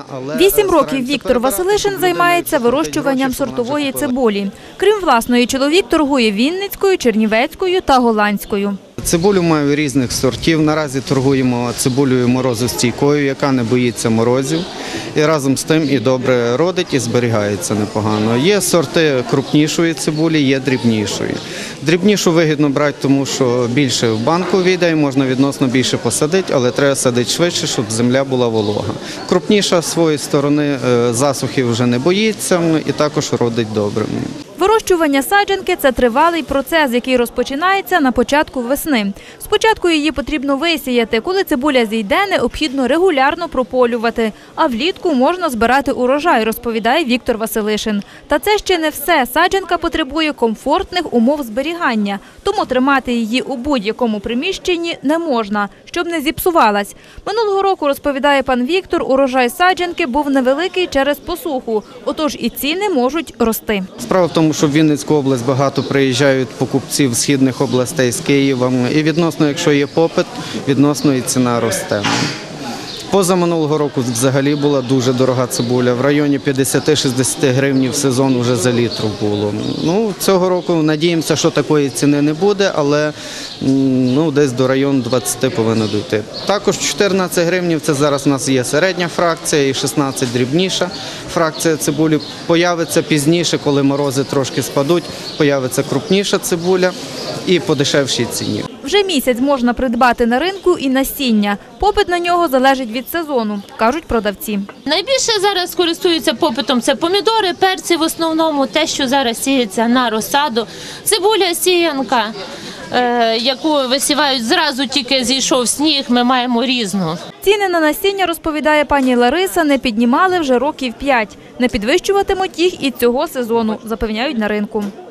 8 років Віктор Василишин займається вирощуванням сортової цибулі. Крім власної, чоловік торгує вінницькою, чернівецькою та голландською. Цибулю маю різних сортів. Наразі торгуємо цибулею морозостійкою, яка не боїться морозів. І разом з тим і добре родить, і зберігається непогано. Є сорти крупнішої цибулі, є дрібнішої. Дрібнішу вигідно брати, тому що більше в банку війде і можна відносно більше посадити, але треба садити швидше, щоб земля була волога. Крупніша з своєї сторони засухи вже не боїться і також родить добре. Вирощування саджанки – це тривалий процес, який розпочинається на початку весни. Спочатку її потрібно висіяти. Коли цибуля зійде, необхідно регулярно прополювати. А влітку можна збирати урожай, розповідає Віктор Василишин. Та це ще не все. Саджанка потребує комфортних умов зберігання. Тому тримати її у будь-якому приміщенні не можна, щоб не зіпсувалась. Минулого року, розповідає пан Віктор, урожай саджанки був невеликий через посуху. Отож і ціни можуть рости. Справа в тому, що в Вінницьку область багато приїжджають покупців з східних областей, з Києва. І відносно, якщо є попит, відносно і ціна росте. Позаминулого року взагалі була дуже дорога цибуля. В районі 50-60 гривень в сезон вже за літр було. Цього року надіємося, що такої ціни не буде, але десь до району 20 повинно дійти. Також 14 гривень – це зараз у нас є середня фракція і 16 дрібніша фракція цибулі. Появиться пізніше, коли морози трошки спадуть, появиться крупніша цибуля і по дешевшій ціні. Вже місяць можна придбати на ринку і насіння. Попит на нього залежить від сезону, кажуть продавці. Найбільше зараз користуються попитом – це помідори, перці в основному, те, що зараз сіється на розсаду. Цибуля сіянка, яку висівають зразу, тільки зійшов сніг, ми маємо різну. Ціни на насіння, розповідає пані Лариса, не піднімали вже років 5. Не підвищуватимуть їх і цього сезону, запевняють на ринку.